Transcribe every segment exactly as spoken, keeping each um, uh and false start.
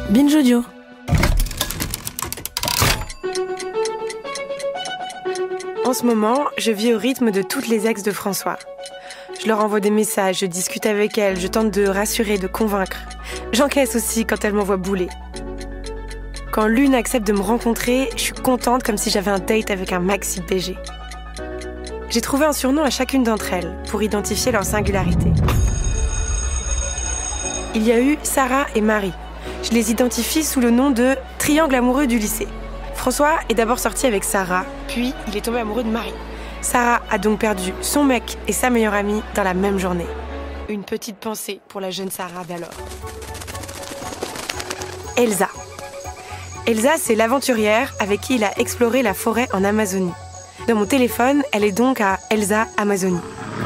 Binge Audio. En ce moment, je vis au rythme de toutes les ex de François. Je leur envoie des messages, je discute avec elles, je tente de rassurer, de convaincre. J'encaisse aussi quand elles m'envoient bouler. Quand l'une accepte de me rencontrer, je suis contente comme si j'avais un date avec un maxi B G. J'ai trouvé un surnom à chacune d'entre elles pour identifier leur singularité. Il y a eu Sarah et Marie. Je les identifie sous le nom de triangle amoureux du lycée. François est d'abord sorti avec Sarah, puis il est tombé amoureux de Marie. Sarah a donc perdu son mec et sa meilleure amie dans la même journée. Une petite pensée pour la jeune Sarah d'alors. Elsa. Elsa, c'est l'aventurière avec qui il a exploré la forêt en Amazonie. Dans mon téléphone, elle est donc à Elsa Amazonie.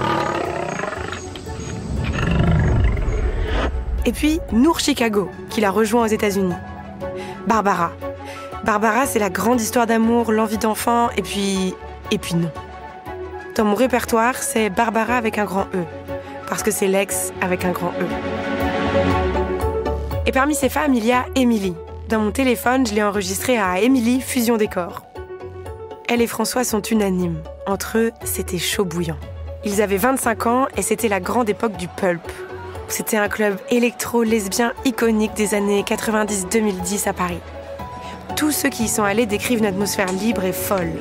Et puis, Nour Chicago, qui l'a rejoint aux États-Unis. Barbara. Barbara, c'est la grande histoire d'amour, l'envie d'enfant, et puis... et puis non. Dans mon répertoire, c'est Barbara avec un grand E, parce que c'est l'ex avec un grand E. Et parmi ces femmes, il y a Émilie. Dans mon téléphone, je l'ai enregistrée à Émilie Fusion Décor. Elle et François sont unanimes. Entre eux, c'était chaud bouillant. Ils avaient vingt-cinq ans et c'était la grande époque du pulp. C'était un club électro-lesbien iconique des années quatre-vingt-dix deux mille dix à Paris. Tous ceux qui y sont allés décrivent une atmosphère libre et folle.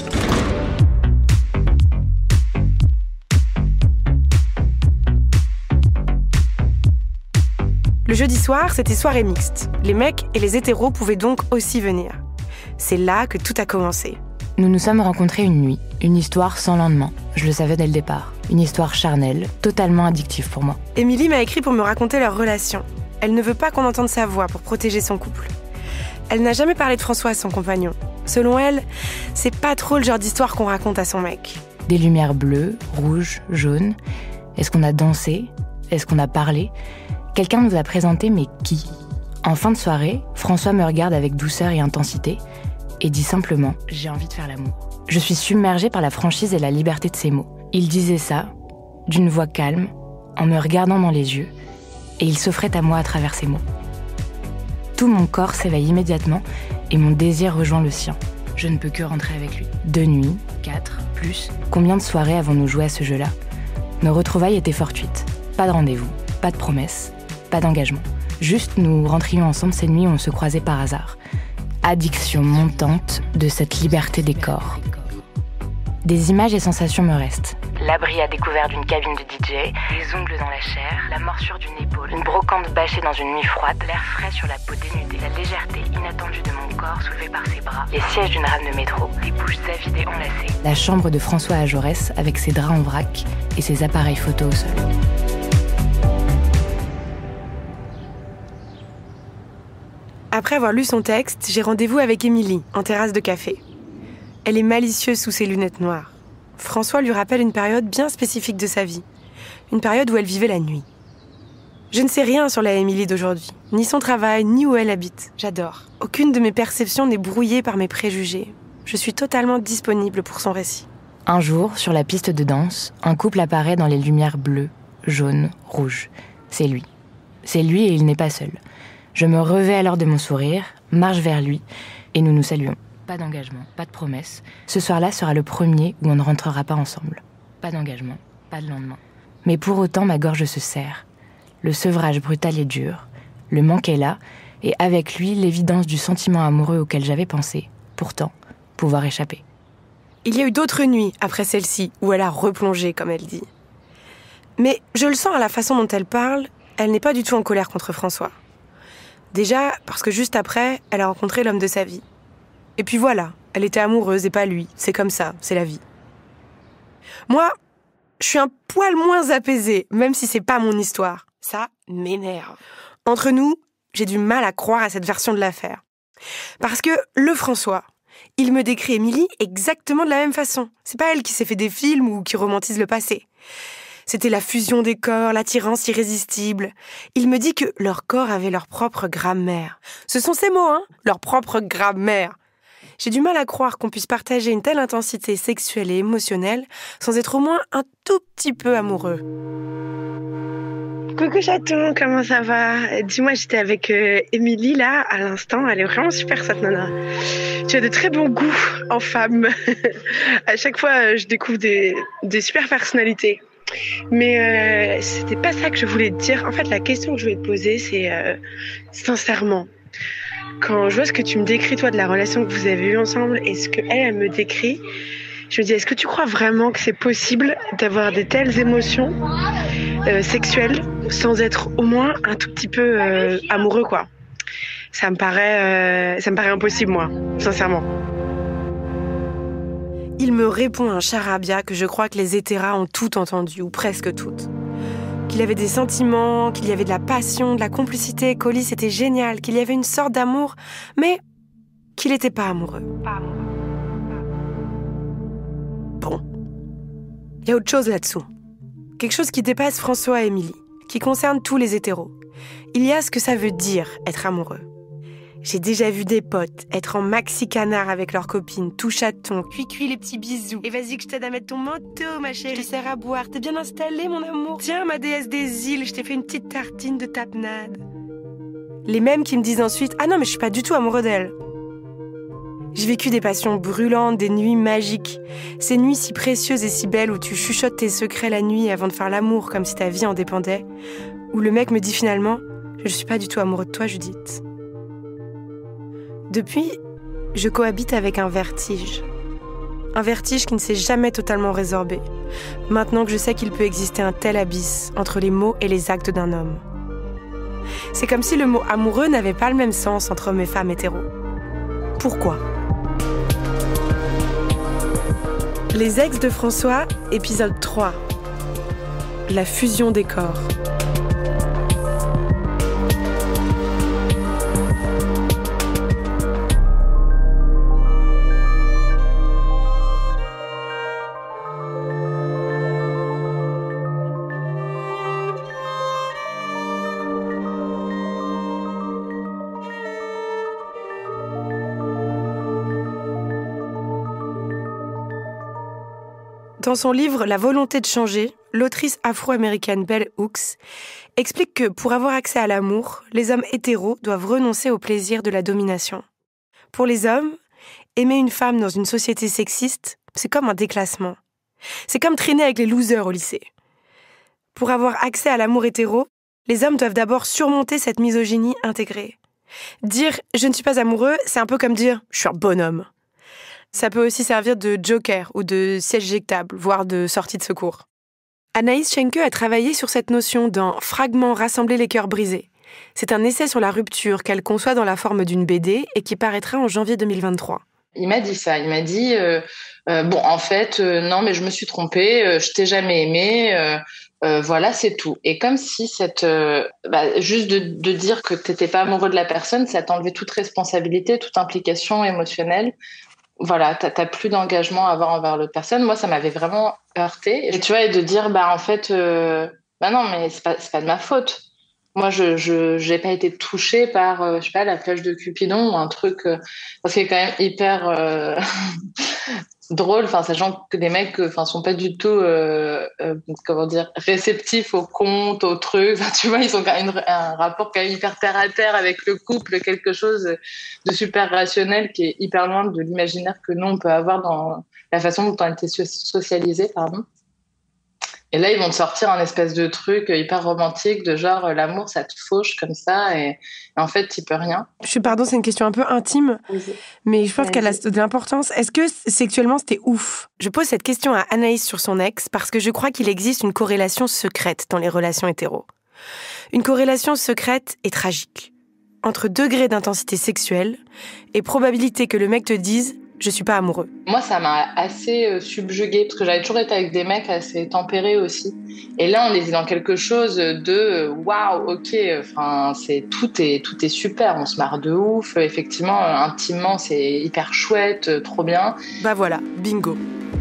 Le jeudi soir, c'était soirée mixte. Les mecs et les hétéros pouvaient donc aussi venir. C'est là que tout a commencé. Nous nous sommes rencontrés une nuit, une histoire sans lendemain. Je le savais dès le départ. Une histoire charnelle, totalement addictive pour moi. Émilie m'a écrit pour me raconter leur relation. Elle ne veut pas qu'on entende sa voix pour protéger son couple. Elle n'a jamais parlé de François à son compagnon. Selon elle, c'est pas trop le genre d'histoire qu'on raconte à son mec. Des lumières bleues, rouges, jaunes. Est-ce qu'on a dansé ? Est-ce qu'on a parlé ? Quelqu'un nous a présenté, mais qui ? En fin de soirée, François me regarde avec douceur et intensité et dit simplement « J'ai envie de faire l'amour ». Je suis submergée par la franchise et la liberté de ses mots. Il disait ça, d'une voix calme, en me regardant dans les yeux, et il s'offrait à moi à travers ses mots. Tout mon corps s'éveille immédiatement et mon désir rejoint le sien. Je ne peux que rentrer avec lui. Deux nuits, quatre, plus. Combien de soirées avons-nous joué à ce jeu-là ? Nos retrouvailles étaient fortuites. Pas de rendez-vous, pas de promesses, pas d'engagement. Juste, nous rentrions ensemble ces nuits où on se croisait par hasard. Addiction montante de cette liberté des corps. Des images et sensations me restent. L'abri à découvert d'une cabine de D J, les ongles dans la chair, la morsure d'une épaule, une brocante bâchée dans une nuit froide, l'air frais sur la peau dénudée, la légèreté inattendue de mon corps soulevée par ses bras, les sièges d'une rame de métro, les bouches avides et enlacées. La chambre de François à Jaurès avec ses draps en vrac et ses appareils photo au sol. Après avoir lu son texte, j'ai rendez-vous avec Émilie, en terrasse de café. Elle est malicieuse sous ses lunettes noires. François lui rappelle une période bien spécifique de sa vie. Une période où elle vivait la nuit. Je ne sais rien sur la Émilie d'aujourd'hui. Ni son travail, ni où elle habite. J'adore. Aucune de mes perceptions n'est brouillée par mes préjugés. Je suis totalement disponible pour son récit. Un jour, sur la piste de danse, un couple apparaît dans les lumières bleues, jaunes, rouges. C'est lui. C'est lui et il n'est pas seul. Je me revais alors de mon sourire, marche vers lui et nous nous saluons. Pas d'engagement, pas de promesse. Ce soir-là sera le premier où on ne rentrera pas ensemble. Pas d'engagement, pas de lendemain. Mais pour autant, ma gorge se serre. Le sevrage brutal est dur. Le manque est là, et avec lui, l'évidence du sentiment amoureux auquel j'avais pensé. Pourtant, pouvoir échapper. Il y a eu d'autres nuits après celle-ci, où elle a replongé, comme elle dit. Mais je le sens à la façon dont elle parle, elle n'est pas du tout en colère contre François. Déjà, parce que juste après, elle a rencontré l'homme de sa vie. Et puis voilà, elle était amoureuse et pas lui. C'est comme ça, c'est la vie. Moi, je suis un poil moins apaisée, même si c'est pas mon histoire. Ça m'énerve. Entre nous, j'ai du mal à croire à cette version de l'affaire. Parce que le François, il me décrit Émilie exactement de la même façon. C'est pas elle qui s'est fait des films ou qui romantise le passé. C'était la fusion des corps, l'attirance irrésistible. Il me dit que leurs corps avaient leur propre grammaire. Ce sont ces mots, hein, leur propre grammaire. J'ai du mal à croire qu'on puisse partager une telle intensité sexuelle et émotionnelle sans être au moins un tout petit peu amoureux. Coucou chaton, comment ça va? Dis-moi, j'étais avec euh, Émilie là, à l'instant. Elle est vraiment super cette nana. Tu as de très bons goûts en femme. À chaque fois, je découvre des, des super personnalités. Mais euh, c'était pas ça que je voulais te dire. En fait, la question que je voulais te poser, c'est euh, sincèrement, quand je vois ce que tu me décris toi de la relation que vous avez eue ensemble et ce qu'elle elle me décrit, je me dis, est-ce que tu crois vraiment que c'est possible d'avoir des telles émotions euh, sexuelles sans être au moins un tout petit peu euh, amoureux, quoi? Ça me paraît, euh, ça me paraît impossible, moi, sincèrement. Il me répond un charabia que je crois que les hétéras ont toutes entendu, ou presque toutes. Qu'il avait des sentiments, qu'il y avait de la passion, de la complicité, qu'Oli c'était génial, qu'il y avait une sorte d'amour, mais qu'il n'était pas amoureux. Pas amoureux. Bon. Il y a autre chose là-dessous. Quelque chose qui dépasse François et Émilie, qui concerne tous les hétéros. Il y a ce que ça veut dire être amoureux. J'ai déjà vu des potes être en maxi-canard avec leurs copines, tout chaton, cuit-cuit les petits bisous. Et vas-y que je t'aide à mettre ton manteau, ma chérie. Je te sers à boire, t'es bien installée, mon amour. Tiens, ma déesse des îles, je t'ai fait une petite tartine de tapenade. Les mêmes qui me disent ensuite « Ah non, mais je suis pas du tout amoureux d'elle ». J'ai vécu des passions brûlantes, des nuits magiques. Ces nuits si précieuses et si belles où tu chuchotes tes secrets la nuit avant de faire l'amour comme si ta vie en dépendait. Où le mec me dit finalement « Je suis pas du tout amoureux de toi, Judith ». Depuis, je cohabite avec un vertige. Un vertige qui ne s'est jamais totalement résorbé, maintenant que je sais qu'il peut exister un tel abysse entre les mots et les actes d'un homme. C'est comme si le mot amoureux n'avait pas le même sens entre hommes et femmes hétéros. Pourquoi ? Les ex de François, épisode trois. La fusion des corps. Dans son livre « La volonté de changer », l'autrice afro-américaine Bell Hooks explique que pour avoir accès à l'amour, les hommes hétéros doivent renoncer au plaisir de la domination. Pour les hommes, aimer une femme dans une société sexiste, c'est comme un déclassement. C'est comme traîner avec les losers au lycée. Pour avoir accès à l'amour hétéro, les hommes doivent d'abord surmonter cette misogynie intégrée. Dire « je ne suis pas amoureux », c'est un peu comme dire « je suis un bonhomme ». Ça peut aussi servir de joker ou de siège éjectable, voire de sortie de secours. Anaïs Schenke a travaillé sur cette notion dans « Fragments rassembler les cœurs brisés ». C'est un essai sur la rupture qu'elle conçoit dans la forme d'une B D et qui paraîtra en janvier deux mille vingt-trois. Il m'a dit ça, il m'a dit euh, euh, « Bon, en fait, euh, non, mais je me suis trompée, euh, je t'ai jamais aimé, euh, euh, voilà, c'est tout. » Et comme si cette, euh, bah, juste de, de dire que t'étais pas amoureux de la personne, ça t'enlevait toute responsabilité, toute implication émotionnelle. Voilà, t'as, t'as plus d'engagement à avoir envers l'autre personne. Moi, ça m'avait vraiment heurté. Et tu vois, et de dire, bah, en fait, euh, bah non, mais c'est pas, c'est pas de ma faute. Moi, je, je, j'ai pas été touchée par, euh, je sais pas, la flèche de Cupidon ou un truc, euh, parce qu'il est quand même hyper, euh, drôle, enfin, sachant que des mecs, enfin, sont pas du tout, euh, euh, comment dire, réceptifs aux contes, aux trucs. Enfin, tu vois, ils ont quand même une, un rapport quand même hyper terre à terre avec le couple, quelque chose de super rationnel qui est hyper loin de l'imaginaire que nous on peut avoir dans la façon dont on a été socialisé, pardon. Et là, ils vont te sortir un espèce de truc hyper romantique, de genre, l'amour, ça te fauche comme ça, et, et en fait, t'y peux rien. Je suis, pardon, c'est une question un peu intime, oui. Mais je pense oui. qu'elle a de l'importance. Est-ce que sexuellement, c'était ouf ? Je pose cette question à Anaïs sur son ex, parce que je crois qu'il existe une corrélation secrète dans les relations hétéros. Une corrélation secrète et tragique. Entre degré d'intensité sexuelle et probabilité que le mec te dise « je suis pas amoureux ». Moi, ça m'a assez euh, subjuguée, parce que j'avais toujours été avec des mecs assez tempérés aussi. Et là, on était dans quelque chose de « waouh, ok, enfin, c'est, tout, est, tout est super, on se marre de ouf, effectivement, euh, intimement, c'est hyper chouette, euh, trop bien ». Bah voilà, bingo.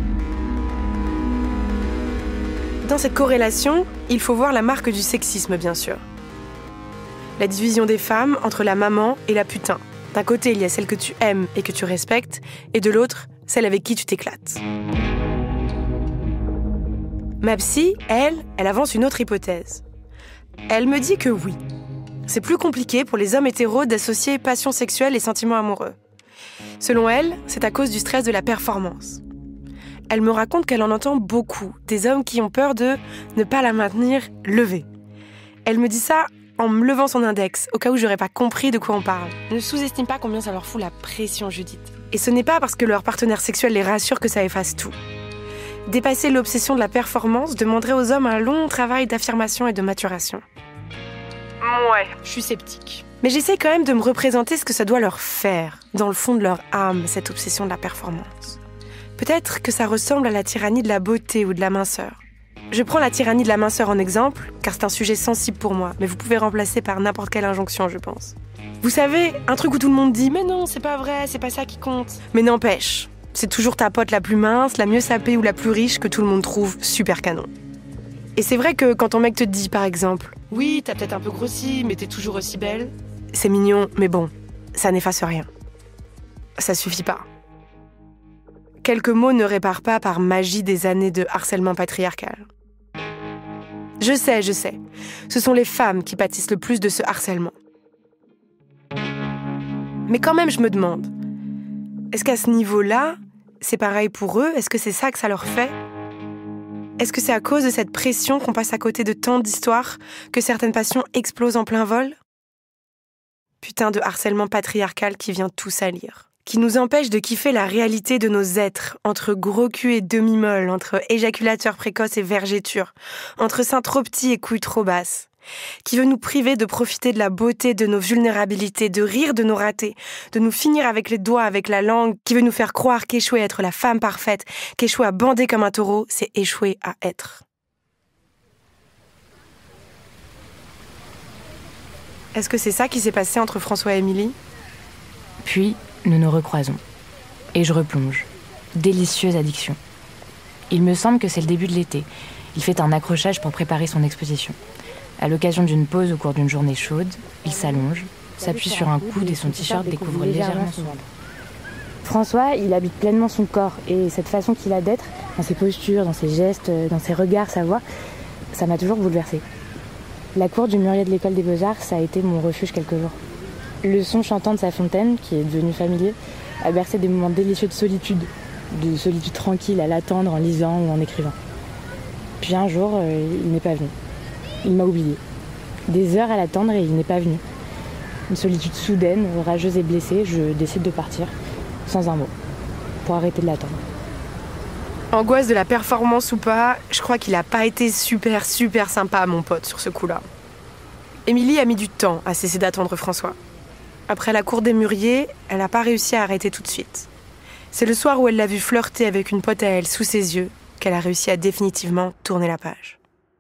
Dans cette corrélation, il faut voir la marque du sexisme, bien sûr. La division des femmes entre la maman et la putain. D'un côté, il y a celle que tu aimes et que tu respectes, et de l'autre, celle avec qui tu t'éclates. Ma psy, elle, elle avance une autre hypothèse. Elle me dit que oui. C'est plus compliqué pour les hommes hétéros d'associer passion sexuelle et sentiments amoureux. Selon elle, c'est à cause du stress de la performance. Elle me raconte qu'elle en entend beaucoup, des hommes qui ont peur de ne pas la maintenir levée. Elle me dit ça en me levant son index, au cas où j'aurais pas compris de quoi on parle. Ne sous-estime pas combien ça leur fout la pression, Judith. Et ce n'est pas parce que leur partenaire sexuel les rassure que ça efface tout. Dépasser l'obsession de la performance demanderait aux hommes un long travail d'affirmation et de maturation. Ouais, je suis sceptique. Mais j'essaie quand même de me représenter ce que ça doit leur faire, dans le fond de leur âme, cette obsession de la performance. Peut-être que ça ressemble à la tyrannie de la beauté ou de la minceur. Je prends la tyrannie de la minceur en exemple, car c'est un sujet sensible pour moi, mais vous pouvez remplacer par n'importe quelle injonction, je pense. Vous savez, un truc où tout le monde dit « Mais non, c'est pas vrai, c'est pas ça qui compte ». Mais n'empêche, c'est toujours ta pote la plus mince, la mieux sapée ou la plus riche que tout le monde trouve super canon. Et c'est vrai que quand ton mec te dit, par exemple « Oui, t'as peut-être un peu grossi, mais t'es toujours aussi belle », c'est mignon, mais bon, ça n'efface rien. Ça suffit pas. Quelques mots ne réparent pas par magie des années de harcèlement patriarcal. Je sais, je sais. Ce sont les femmes qui pâtissent le plus de ce harcèlement. Mais quand même, je me demande, est-ce qu'à ce niveau-là, c'est pareil pour eux? Est-ce que c'est ça que ça leur fait? Est-ce que c'est à cause de cette pression qu'on passe à côté de tant d'histoires que certaines passions explosent en plein vol? Putain de harcèlement patriarcal qui vient tout salir. Qui nous empêche de kiffer la réalité de nos êtres, entre gros cul et demi-molle, entre éjaculateurs précoces et vergétures, entre seins trop petits et couilles trop basses. Qui veut nous priver de profiter de la beauté de nos vulnérabilités, de rire de nos ratés, de nous finir avec les doigts, avec la langue, qui veut nous faire croire qu'échouer à être la femme parfaite, qu'échouer à bander comme un taureau, c'est échouer à être. Est-ce que c'est ça qui s'est passé entre François et Émilie? Puis, nous nous recroisons. Et je replonge. Délicieuse addiction. Il me semble que c'est le début de l'été. Il fait un accrochage pour préparer son exposition. À l'occasion d'une pause au cours d'une journée chaude, il s'allonge, s'appuie sur un coude et son t-shirt découvre légèrement son ventre. François, il habite pleinement son corps. Et cette façon qu'il a d'être, dans ses postures, dans ses gestes, dans ses regards, sa voix, ça m'a toujours bouleversée. La cour du mûrier de l'école des Beaux-Arts, ça a été mon refuge quelques jours. Le son chantant de sa fontaine, qui est devenu familier, a bercé des moments délicieux de solitude, de solitude tranquille à l'attendre en lisant ou en écrivant. Puis un jour, euh, il n'est pas venu. Il m'a oublié. Des heures à l'attendre et il n'est pas venu. Une solitude soudaine, orageuse et blessée, je décide de partir, sans un mot, pour arrêter de l'attendre. Angoisse de la performance ou pas, je crois qu'il a pas été super, super sympa, mon pote, sur ce coup-là. Émilie a mis du temps à cesser d'attendre François. Après la cour des mûriers, elle n'a pas réussi à arrêter tout de suite. C'est le soir où elle l'a vu flirter avec une pote à elle sous ses yeux qu'elle a réussi à définitivement tourner la page.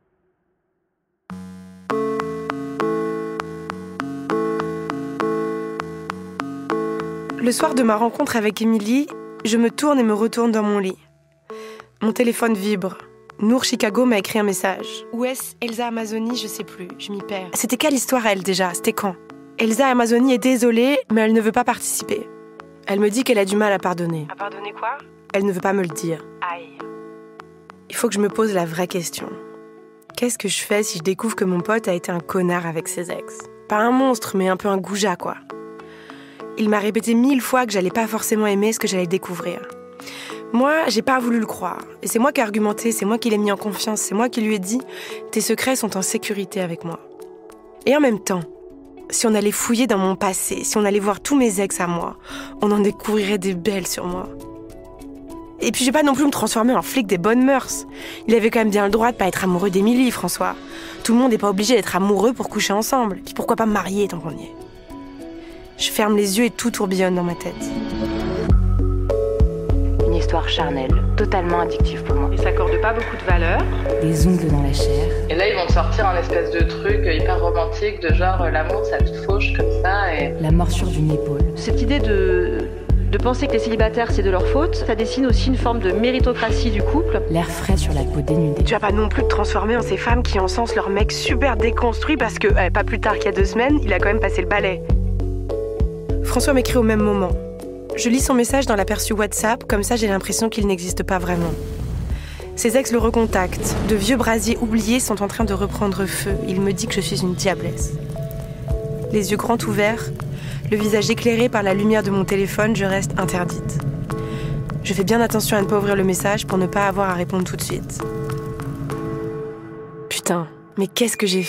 Le soir de ma rencontre avec Émilie, je me tourne et me retourne dans mon lit. Mon téléphone vibre. Nour Chicago m'a écrit un message. Où est-ce Elsa Amazoni? Je sais plus, je m'y perds. C'était quelle histoire elle déjà? C'était quand? Elsa Amazoni est désolée, mais elle ne veut pas participer. Elle me dit qu'elle a du mal à pardonner. À pardonner quoi? Elle ne veut pas me le dire. Aïe. Il faut que je me pose la vraie question. Qu'est-ce que je fais si je découvre que mon pote a été un connard avec ses ex? Pas un monstre, mais un peu un goujat, quoi. Il m'a répété mille fois que j'allais pas forcément aimer ce que j'allais découvrir. Moi, j'ai pas voulu le croire. Et c'est moi qui ai argumenté, c'est moi qui l'ai mis en confiance, c'est moi qui lui ai dit « Tes secrets sont en sécurité avec moi ». Et en même temps, si on allait fouiller dans mon passé, si on allait voir tous mes ex à moi, on en découvrirait des belles sur moi. Et puis je vais pas non plus me transformer en flic des bonnes mœurs. Il avait quand même bien le droit de pas être amoureux d'Émilie, François. Tout le monde n'est pas obligé d'être amoureux pour coucher ensemble. Puis pourquoi pas me marier tant qu'on y est? Je ferme les yeux et tout tourbillonne dans ma tête. Une histoire charnelle, totalement addictive pour moi. Il s'accorde pas beaucoup de valeur. Des ongles dans la chair. Et là, ils vont te sortir un espèce de truc hyper romantique, de genre euh, l'amour, ça te fauche comme ça. Et... La morsure d'une épaule. Cette idée de, de penser que les célibataires, c'est de leur faute, ça dessine aussi une forme de méritocratie du couple. L'air frais sur la peau dénudée. Tu vas pas non plus te transformer en ces femmes qui encensent leur mec super déconstruit parce que, eh, pas plus tard qu'il y a deux semaines, il a quand même passé le balai. François m'écrit au même moment. Je lis son message dans l'aperçu WhatsApp, comme ça j'ai l'impression qu'il n'existe pas vraiment. Ses ex le recontactent. De vieux brasiers oubliés sont en train de reprendre feu. Il me dit que je suis une diablesse. Les yeux grands ouverts, le visage éclairé par la lumière de mon téléphone, je reste interdite. Je fais bien attention à ne pas ouvrir le message pour ne pas avoir à répondre tout de suite. Putain, mais qu'est-ce que j'ai fait ?